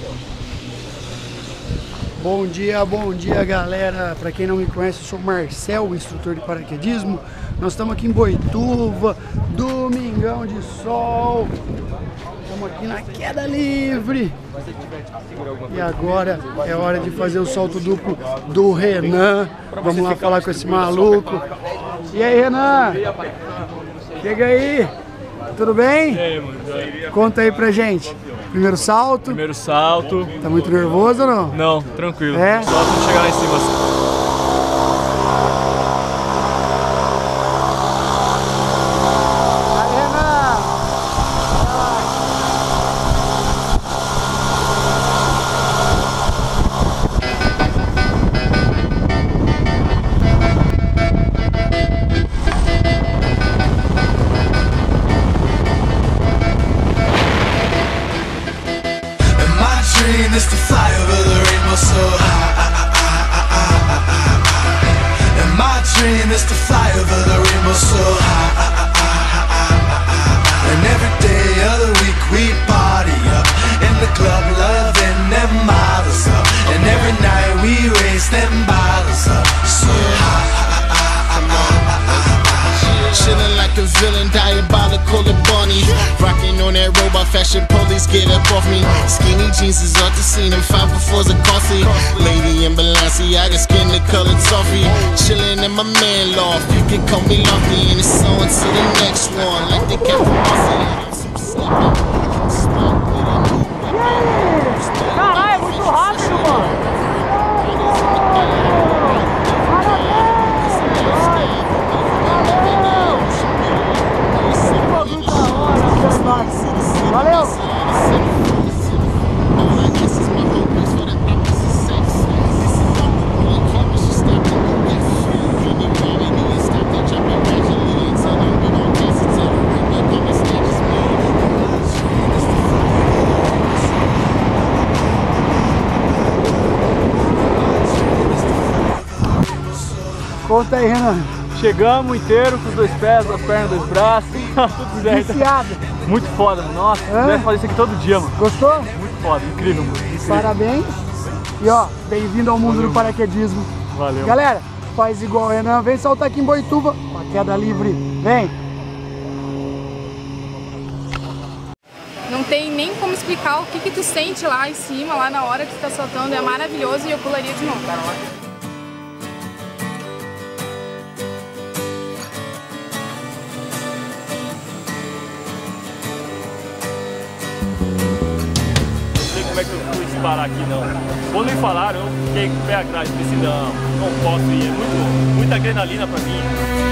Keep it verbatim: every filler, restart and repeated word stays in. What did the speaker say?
Bom dia, bom dia galera, para quem não me conhece, eu sou o Marcel, instrutor de paraquedismo. Nós estamos aqui em Boituva, domingão de sol, estamos aqui na queda livre. E agora é hora de fazer o salto duplo do Renan. Vamos lá falar com esse maluco. E aí, Renan? Chega aí, tudo bem? E aí, mano? Conta aí pra gente. Primeiro salto. Primeiro salto. Tá muito nervoso ou não? Não, tranquilo. É? Só pra chegar lá em cima. Is to fly over the rainbow so high. And my dream is to fly over the rainbow so high. And every day of the week we party up in the club, loving them models up. And every night we raise them bottles up so high. Chillin' like a villain, diabolical and bunny. Rockin' on that robot fashion, police get up off me. Skinny jeans is off the scene, and five befores are costly. Lady in Balenciaga, skin the colored toffee. Chillin' in my man loft, you can call me Lumpy. And it's on to the next one, like the Captain Bossy. Caralho, muito rápido, mano! Valeu! Conta aí, Renan. Chegamos inteiro com os dois pés, as pernas, dois braços, tudo certo. Viciado. Muito foda, mano. Nossa, Hã? deve fazer isso aqui todo dia, mano. Gostou? Muito foda, incrível, mano. Incrível. Parabéns. E ó, bem-vindo ao mundo Valeu. do paraquedismo. Valeu. Galera, faz igual o Renan. Vem saltar aqui em Boituva, uma queda livre. Vem. Não tem nem como explicar o que que tu sente lá em cima, lá na hora que tu tá soltando. É maravilhoso e eu pularia de novo. Como é que eu fui disparar aqui, não. Quando me falaram, eu fiquei com o pé atrás, pensei, não, não posso ir, é muito, muita adrenalina pra mim.